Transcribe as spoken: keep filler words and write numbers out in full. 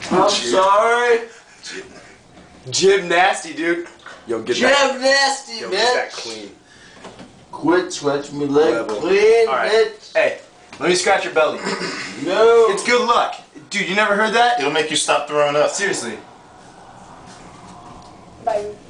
I'm sorry. Gymnasty, dude. Yo, get that. Gymnasty, Yo, bitch. get that clean. Quit scratching me leg Level. clean, All right. bitch. Hey, let me scratch your belly. No. It's good luck. Dude, you never heard that? It'll make you stop throwing up. Seriously. Bye.